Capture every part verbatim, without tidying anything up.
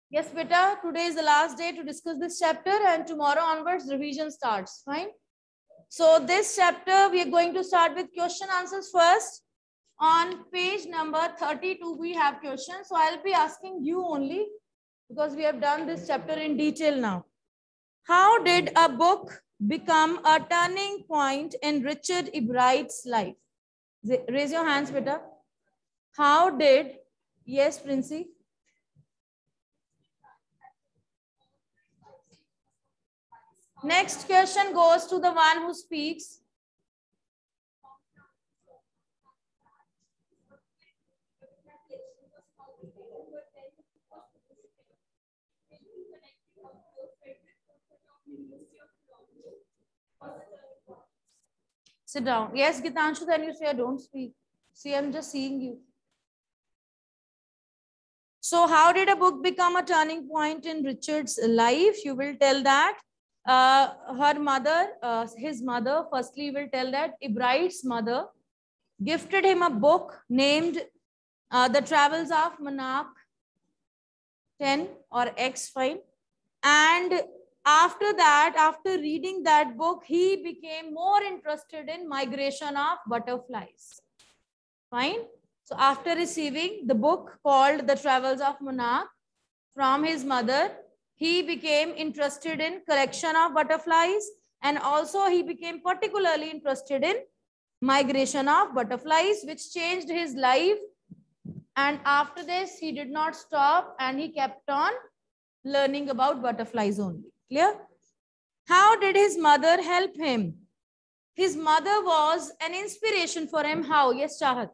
Yes, beta, today is the last day to discuss this chapter and tomorrow onwards revision starts, fine? So this chapter, we are going to start with question answers first. On page number thirty-two, we have questions. So I'll be asking you only because we have done this chapter in detail now. How did a book become a turning point in Richard Ebright's life? Raise your hands, beta. How did, yes, Princey? Next question goes to the one who speaks. Sit down. Yes, Gitanshu, then you say, don't speak. See, I'm just seeing you. So how did a book become a turning point in Richard's life? You will tell that. Uh, her mother, uh, his mother, firstly, you will tell that Ebright's mother gifted him a book named uh, The Travels of Monarch ten or X five. And after that, after reading that book, he became more interested in migration of butterflies. Fine. So after receiving the book called The Travels of Monarch from his mother, he became interested in collection of butterflies, and also he became particularly interested in migration of butterflies, which changed his life. And after this, he did not stop and he kept on learning about butterflies only. Clear? How did his mother help him? His mother was an inspiration for him. How? Yes, Chahat.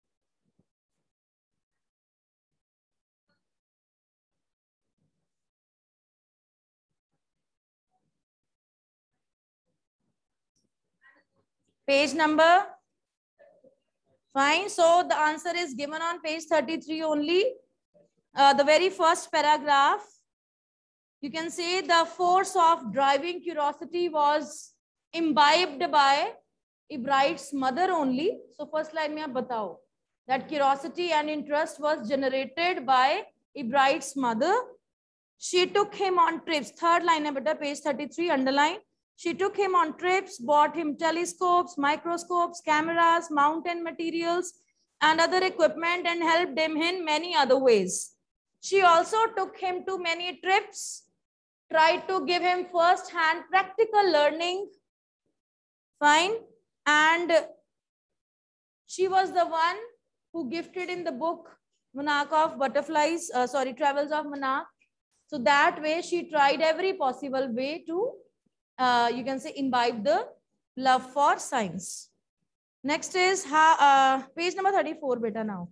Page number? Fine. So the answer is given on page thirty-three only. Uh, the very first paragraph. You can say the force of driving curiosity was imbibed by Ebright's mother only. So first line mein aap batao that curiosity and interest was generated by Ebright's mother. She took him on trips. Third line hai beta, page thirty-three, underline. She took him on trips, bought him telescopes, microscopes, cameras, mountain materials, and other equipment, and helped him in many other ways. She also took him to many trips, tried to give him first-hand practical learning. Fine. And she was the one who gifted in the book Monarch of Butterflies, uh, sorry, Travels of Monarch. So that way she tried every possible way to, uh, you can say, imbibe the love for science. Next is ha, uh, page number thirty-four, beta now.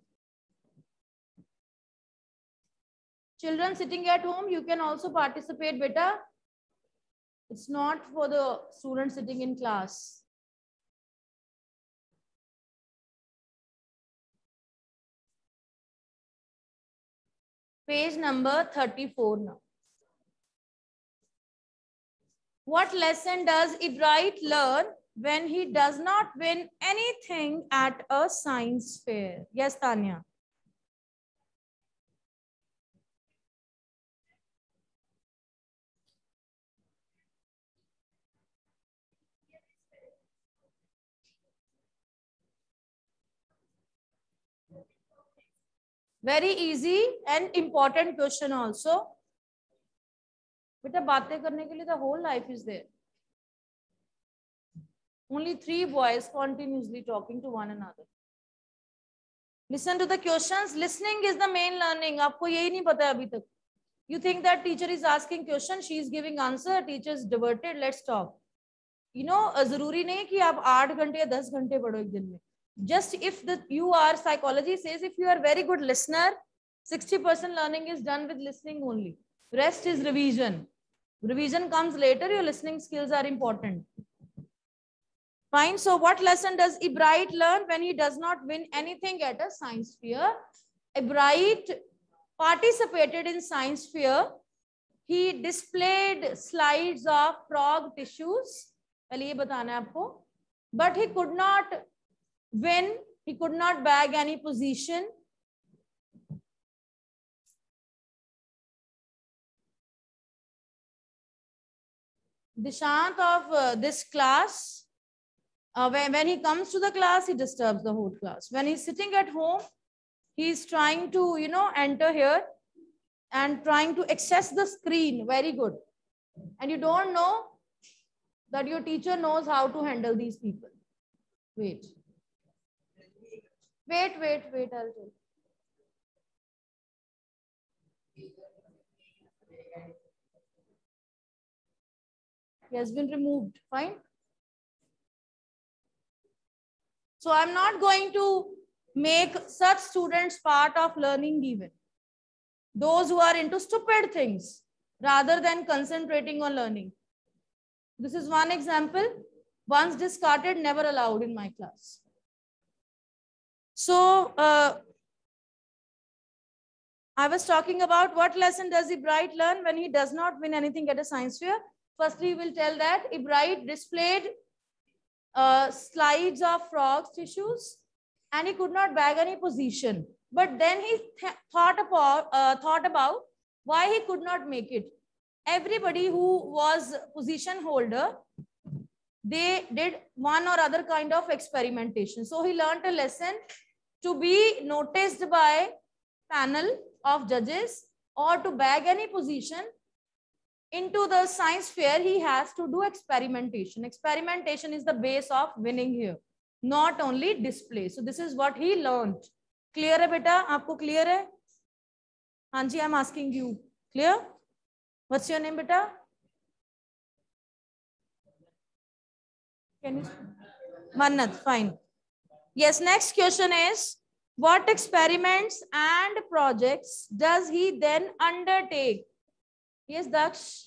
Children sitting at home, you can also participate, beta. It's not for the students sitting in class. Page number thirty-four now. What lesson does Ebright learn when he does not win anything at a science fair? Yes, Tanya. Very easy and important question also. Beta, baatein karne ke liye the whole life is there. Only three boys continuously talking to one another. Listen to the questions. Listening is the main learning. आपको यही नहीं पता है अभी तक. You think that teacher is asking question, she is giving answer, teacher is diverted, let's talk. You know, जरूरी नहीं कि आप आठ घंटे या दस घंटे पढ़ो एक दिन में. Just if the you are, psychology says, if you are very good listener, sixty percent learning is done with listening only. Rest is revision. Revision comes later. Your listening skills are important. Fine. So what lesson does Ebright learn when he does not win anything at a science fair? Ebright participated in science fair. He displayed slides of frog tissues. But he could not win. He could not bag any position. Dishant of uh, this class, uh, when, when he comes to the class, he disturbs the whole class. When he's sitting at home, he's trying to, you know, enter here and trying to access the screen. Very good. And you don't know that your teacher knows how to handle these people. Wait. Wait, wait, wait, I'll tell. He has been removed. Fine. So I'm not going to make such students part of learning even. Those who are into stupid things rather than concentrating on learning. This is one example. Once discarded, never allowed in my class. So uh, I was talking about what lesson does Ebright learn when he does not win anything at a science fair. Firstly, we will tell that Ebright displayed uh, slides of frogs tissues and he could not bag any position. But then he th thought about uh, thought about why he could not make it. Everybody who was position holder, they did one or other kind of experimentation. So he learned a lesson to be noticed by panel of judges or to bag any position into the science fair, he has to do experimentation. Experimentation is the base of winning here, not only display. So this is what he learned. Clear hai beta? Aapko clear hai? Hanji, I'm asking you. Clear? What's your name, beta? Can you? Mannat, fine. Yes, next question is, what experiments and projects does he then undertake? Yes, Daksh.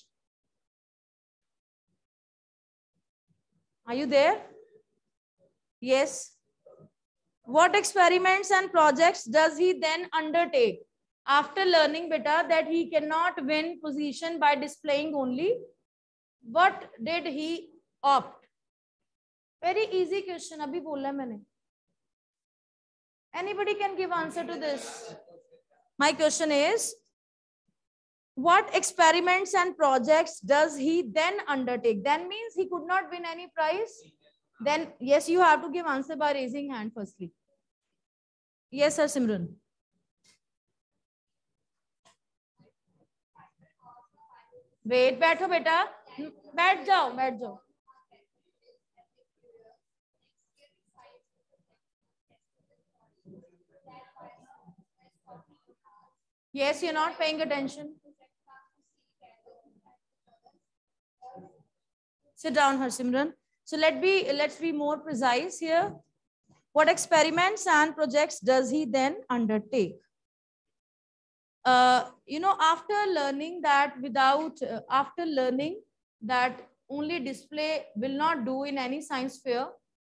Are you there? Yes. What experiments and projects does he then undertake? After learning, beta, that he cannot win position by displaying only, what did he opt? Very easy question. Abhi bola maine. Anybody can give answer to this. My question is, what experiments and projects does he then undertake? Then means he could not win any prize. Then yes, you have to give answer by raising hand firstly. Yes, sir, Simran. Wait, बैठो बेटा, बैठ जाओ, बैठ जाओ. Yes, you're not paying attention. Sit down, Harsimran. So let be let's be more precise here. What experiments and projects does he then undertake? Uh, you know, after learning that without uh, after learning that only display will not do in any science fair,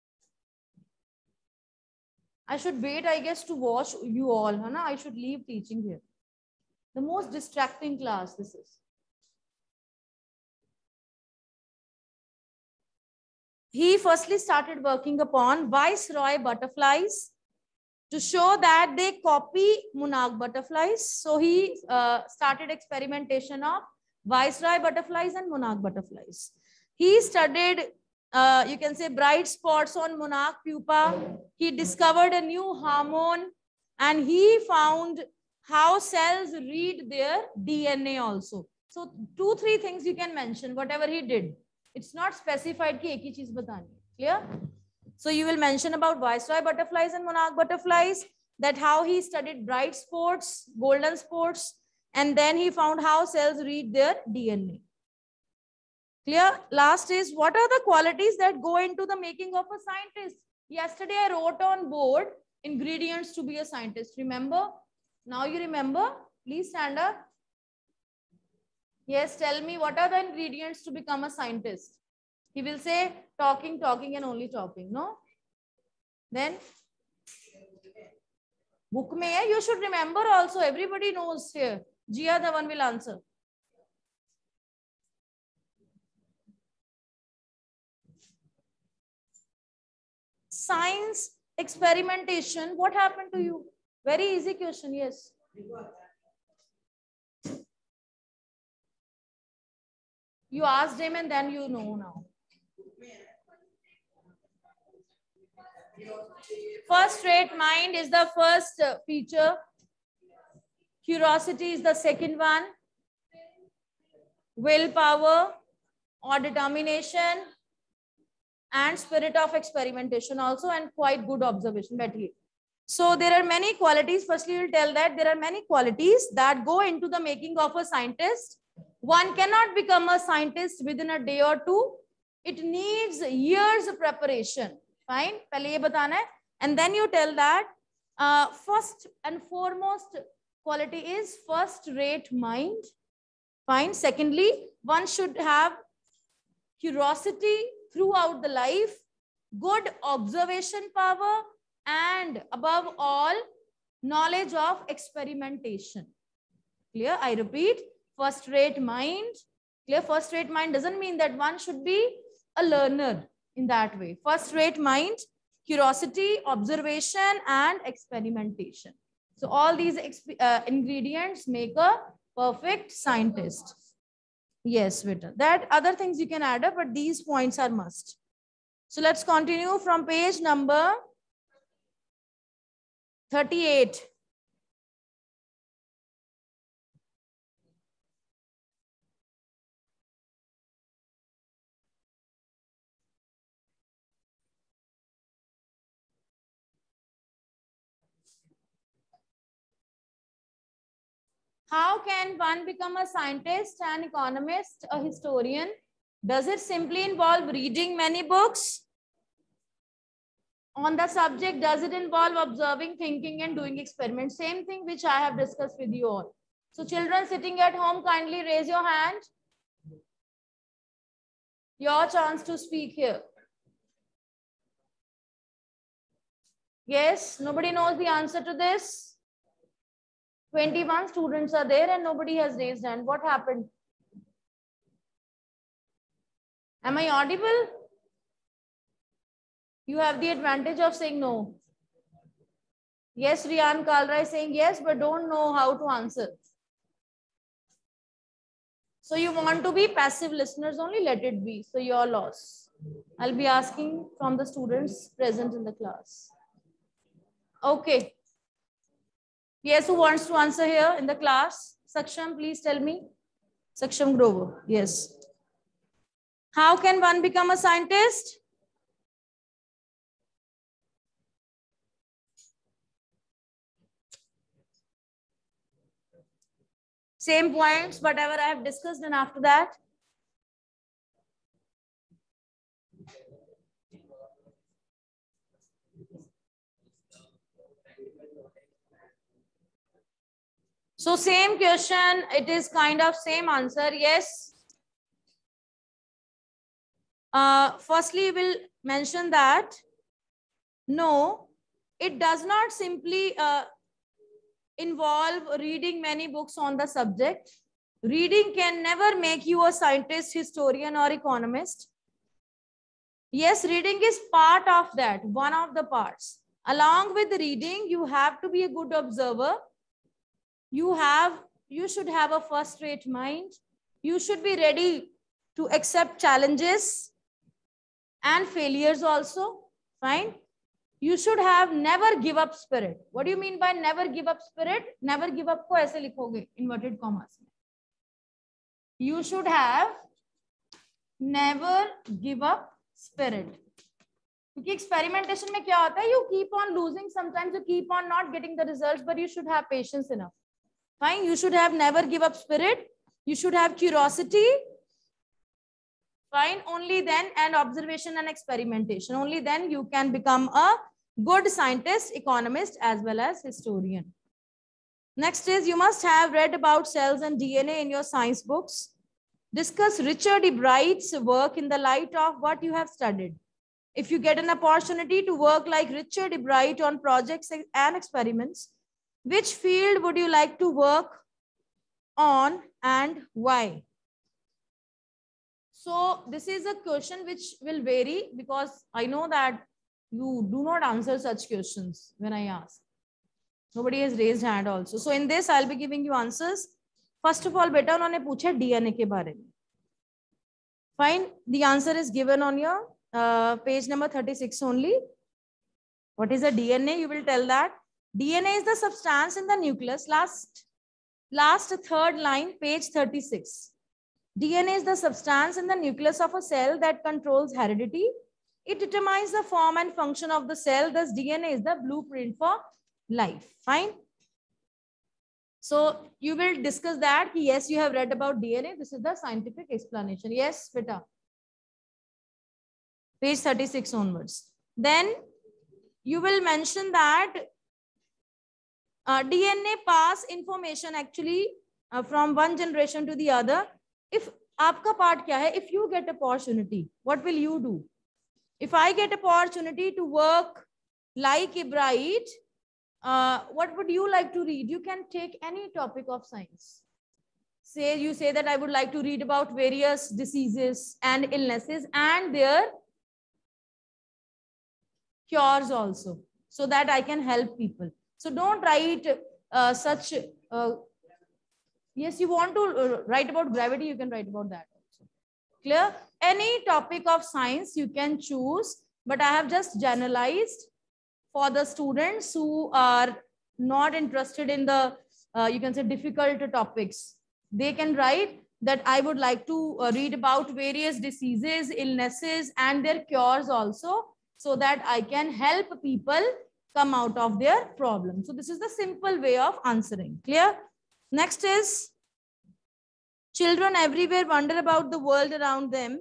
I should wait, I guess, to watch you all. Hana? I should leave teaching here. The most distracting class this is. He firstly started working upon viceroy butterflies to show that they copy monarch butterflies. So he uh, started experimentation of viceroy butterflies and monarch butterflies. He studied, uh, you can say, bright spots on monarch pupa. He discovered a new hormone and he found how cells read their D N A also. So two, three things you can mention, whatever he did. It's not specified ki ek hi cheez batani. Clear? So you will mention about viceroy butterflies and monarch butterflies, that how he studied bright spots, golden spots, and then he found how cells read their D N A. Clear? Last is, what are the qualities that go into the making of a scientist? Yesterday I wrote on board ingredients to be a scientist. Remember? Now you remember? Please stand up. Yes, tell me, what are the ingredients to become a scientist? He will say talking, talking and only talking. No? Then book mein hai, you should remember also. Everybody knows here. Jia, the one will answer. Science experimentation. What happened to you? Very easy question. Yes. You asked him and then you know now. First rate mind is the first feature. Curiosity is the second one. Willpower or determination and spirit of experimentation also, and quite good observation. Betty. So there are many qualities. Firstly, we'll tell that there are many qualities that go into the making of a scientist. One cannot become a scientist within a day or two. It needs years of preparation. Fine. पहले ये बताना है. And then you tell that uh, first and foremost quality is first rate mind. Fine. Secondly, one should have curiosity throughout the life, good observation power, and above all, knowledge of experimentation. Clear? I repeat, first rate mind. Clear? First rate mind doesn't mean that one should be a learner in that way. First rate mind, curiosity, observation, and experimentation. So all these uh, ingredients make a perfect scientist. Yes, Vita. That other things you can add up, but these points are must. So let's continue from page number thirty-eight. How can one become a scientist, an economist, a historian? Does it simply involve reading many books on the subject? Does it involve observing, thinking, and doing experiments? Same thing which I have discussed with you all. So children sitting at home, kindly raise your hand. Your chance to speak here. Yes, nobody knows the answer to this. twenty-one students are there and nobody has raised hand. What happened? Am I audible? You have the advantage of saying no. Yes, Rian Kalra is saying yes, but don't know how to answer. So you want to be passive listeners only, let it be. So your loss. I'll be asking from the students present in the class. Okay. Yes, who wants to answer here in the class? Saksham, please tell me. Saksham Grover, yes. How can one become a scientist? Same points, whatever I have discussed, and after that. So same question, it is kind of same answer, yes. Uh, firstly, we'll mention that, no, it does not simply uh, involve reading many books on the subject. Reading can never make you a scientist, historian, or economist. Yes, reading is part of that, one of the parts. Along with reading, you have to be a good observer. You have, you should have a first-rate mind. You should be ready to accept challenges and failures also. Fine. You should have never give up spirit. What do you mean by never give up spirit? Never give up को ऐसे लिखोगे inverted commas. You should have never give up spirit. क्योंकि experimentation में क्या होता है? You keep on losing. Sometimes you keep on not getting the results, but you should have patience enough. Fine. You should have never give up spirit. You should have curiosity. Fine. Only then, and observation and experimentation. Only then you can become a good scientist, economist, as well as historian. Next is, you must have read about cells and D N A in your science books. Discuss Richard E. Bright's work in the light of what you have studied. If you get an opportunity to work like Richard E. Bright on projects and experiments, which field would you like to work on and why? So this is a question which will vary, because I know that you do not answer such questions when I ask. Nobody has raised hand also. So in this, I'll be giving you answers. First of all, beta, उन्होंने पूछा D N A के बारे में. Fine. The answer is given on your uh, page number thirty-six only. What is a D N A? You will tell that. D N A is the substance in the nucleus. Last, last third line, page thirty-six. D N A is the substance in the nucleus of a cell that controls heredity. It determines the form and function of the cell. Thus, D N A is the blueprint for life. Fine. So you will discuss that. Yes, you have read about D N A. This is the scientific explanation. Yes, beta. Page thirty-six onwards. Then you will mention that uh, D N A pass information actually uh, from one generation to the other. If आपका part क्या है? If you get opportunity, what will you do? If I get opportunity to work like a bride, uh, what would you like to read? You can take any topic of science. Say you say that I would like to read about various diseases and illnesses and their cures also, so that I can help people. So don't write uh, such, uh, yes, you want to uh, write about gravity, you can write about that also. Clear? Any topic of science you can choose, but I have just generalized for the students who are not interested in the, uh, you can say difficult topics. They can write that I would like to uh, read about various diseases, illnesses, and their cures also, so that I can help people come out of their problem. So this is the simple way of answering. Clear? Next is, children everywhere wonder about the world around them.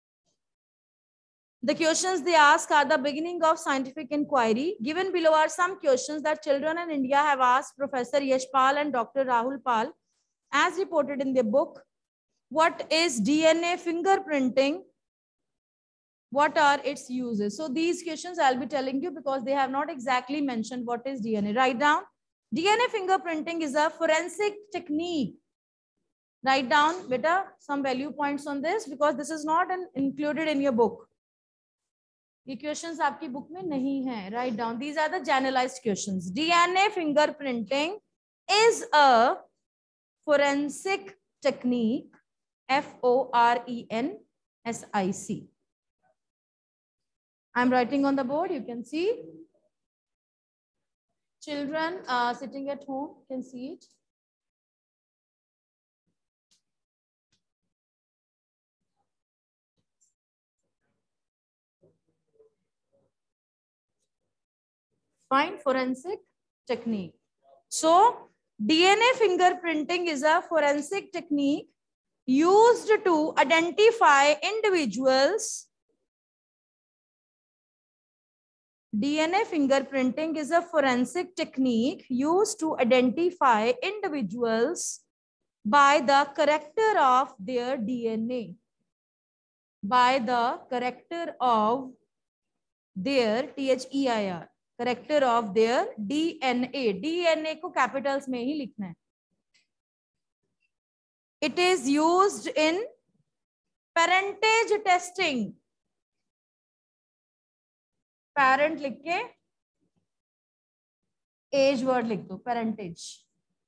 The questions they ask are the beginning of scientific inquiry. Given below are some questions that children in India have asked Professor Yashpal and Doctor Rahul Pal, as reported in their book. What is D N A fingerprinting? What are its uses? So these questions I'll be telling you because they have not exactly mentioned what is D N A. Write down. D N A fingerprinting is a forensic technique. Write down, beta, some value points on this because this is not an, included in your book. The questions आपकी book में नहीं है. Write down. These are the generalized questions. D N A fingerprinting is a forensic technique. F O R E N S I C. I'm writing on the board. You can see. Children uh, sitting at home can see it. Fine. Forensic technique. So D N A fingerprinting is a forensic technique used to identify individuals. D N A fingerprinting is a forensic technique used to identify individuals by the character of their D N A. By the character of their, T H E I R, character of their D N A. D N A को capitals में ही लिखना है. It is used in parentage testing. Parent लिख के age word लिख दो. Parentage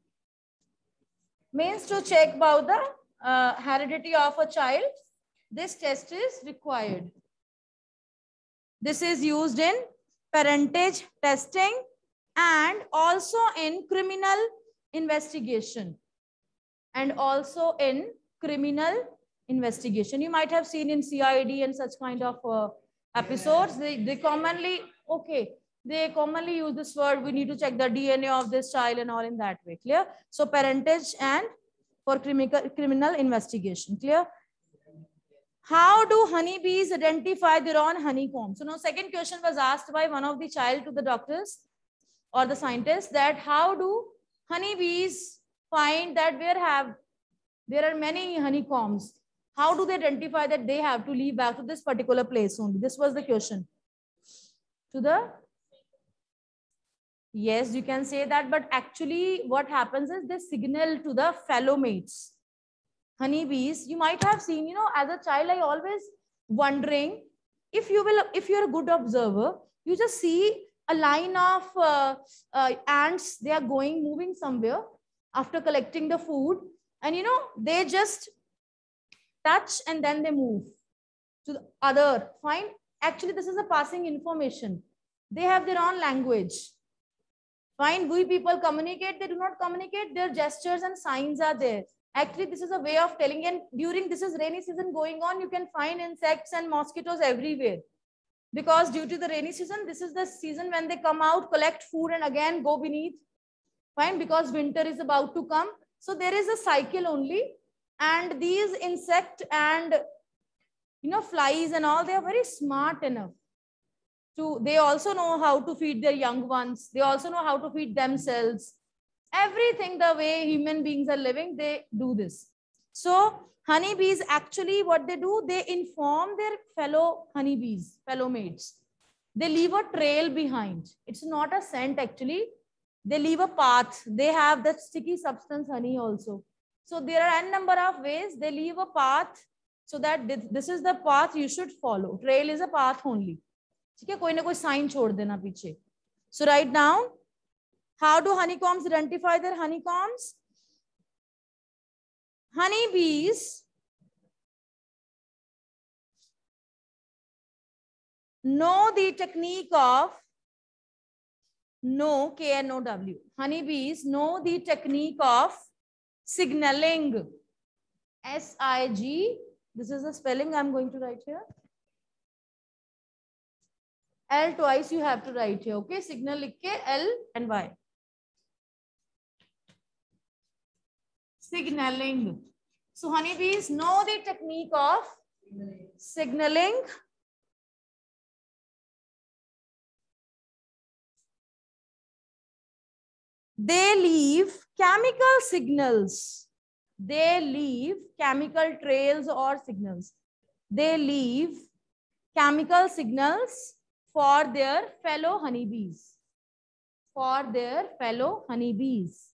means to check about the uh, heredity of a child. This test is required. This is used in parentage testing and also in criminal investigation. And also in criminal investigation. You might have seen in C I D and such kind of uh, episodes. They, they commonly, okay, they commonly use this word. We need to check the D N A of this child and all in that way. Clear? So parentage and for criminal, criminal investigation. Clear? How do honeybees identify their own honeycomb? So now second question was asked by one of the child to the doctors or the scientists that how do honeybees find that where have there are many honeycombs? How do they identify that they have to leave back to this particular place only? This was the question. To the yes, you can say that, but actually what happens is they signal to the fellow mates. Honeybees, you might have seen, you know, as a child, I always wondering if you will, if you're a good observer, you just see a line of uh, uh, ants. They are going, moving somewhere after collecting the food, and you know, they just touch and then they move. to the other. Fine. Actually, this is a passing information. They have their own language. Fine. We people communicate. They do not communicate. Their gestures and signs are there. Actually, this is a way of telling. And during this is rainy season going on, you can find insects and mosquitoes everywhere. Because due to the rainy season, this is the season when they come out, collect food, and again go beneath. Fine. Because winter is about to come. So there is a cycle only. And these insect and you know flies and all, they are very smart enough to, they also know how to feed their young ones. They also know how to feed themselves. Everything the way human beings are living, they do this. So honeybees, actually what they do, they inform their fellow honeybees, fellow mates. They leave a trail behind. It's not a scent actually. They leave a path. They have that sticky substance honey also. So there are n number of ways they leave a path, so that this is the path you should follow. Trail is a path only. ठीक है, कोई ना कोई sign छोड़ देना पीछे. So write down, how do honeycombs identify their honeycombs? Honeybees know the technique of, know, K N O W. Honeybees know the technique of signaling. S I G. This is the spelling I'm going to write here. L twice you have to write here. Okay. Signal लिख के L and Y. Signaling. So honeybees know the technique of signaling. They leave chemical signals. They leave chemical trails or signals. They leave chemical signals for their fellow honeybees. For their fellow honeybees.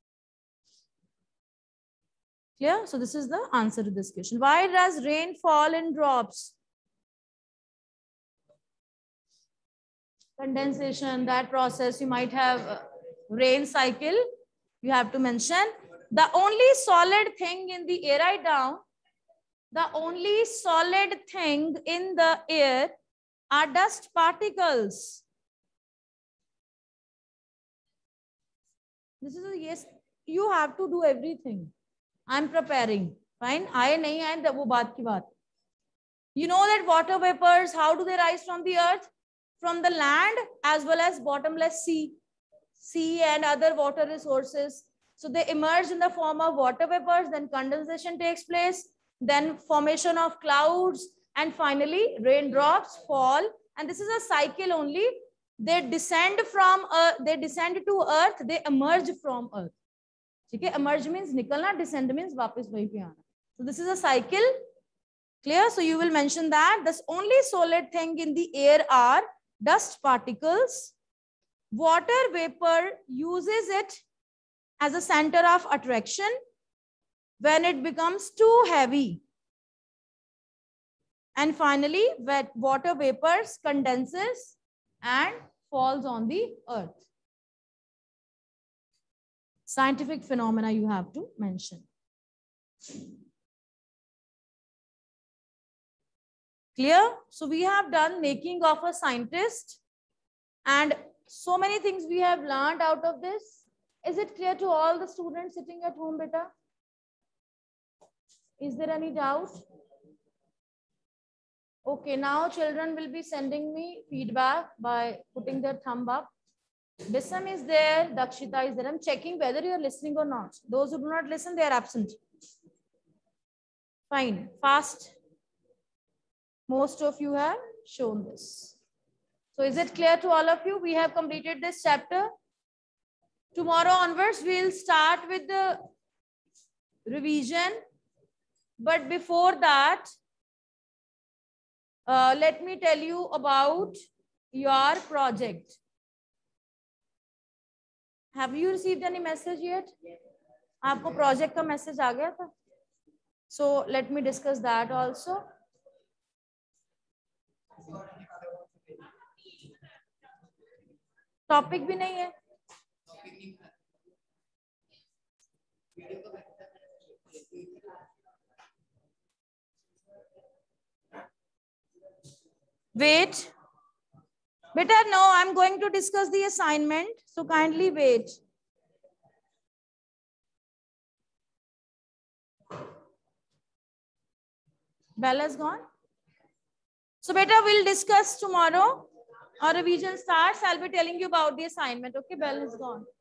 Clear? So this is the answer to this question. Why does rain fall in drops? Condensation, that process. You might have a rain cycle. You have to mention. The only solid thing in the air, write down, the only solid thing in the air are dust particles. This is a yes. You have to do everything. I'm preparing. Fine. I nahi hai, wo baat ki baat. You know that water vapors, how do they rise from the earth? From the land as well as bottomless sea. Sea and other water resources. So they emerge in the form of water vapors, then condensation takes place, then formation of clouds, and finally raindrops fall. And this is a cycle only. They descend from earth, they descend to earth, they emerge from earth. Okay, emerge means nikalna, descend means वापस वहीं पे आना. So this is a cycle. Clear? So you will mention that the only solid thing in the air are dust particles. Water vapor uses it as a center of attraction when it becomes too heavy. And finally, when water vapors condenses and falls on the earth. Scientific phenomena you have to mention. Clear? So we have done making of a scientist, and so many things we have learned out of this. Is it clear to all the students sitting at home, beta? Is there any doubt? Okay, now children will be sending me feedback by putting their thumb up. Bisam is there, Dakshita is there. I'm checking whether you are listening or not. Those who do not listen, they are absent. Fine, fast. Most of you have shown this. So is it clear to all of you? We have completed this chapter. Tomorrow onwards, we'll start with the revision. But before that, uh, let me tell you about your project. Have you received any message yet? आपको project का message आ गया था? So let me discuss that also. Topic भी नहीं है. Wait. Beta, no, I'm going to discuss the assignment. So kindly wait. Bella's gone. So beta, we'll discuss tomorrow. Our revision starts. I'll be telling you about the assignment. Okay, Bella is gone.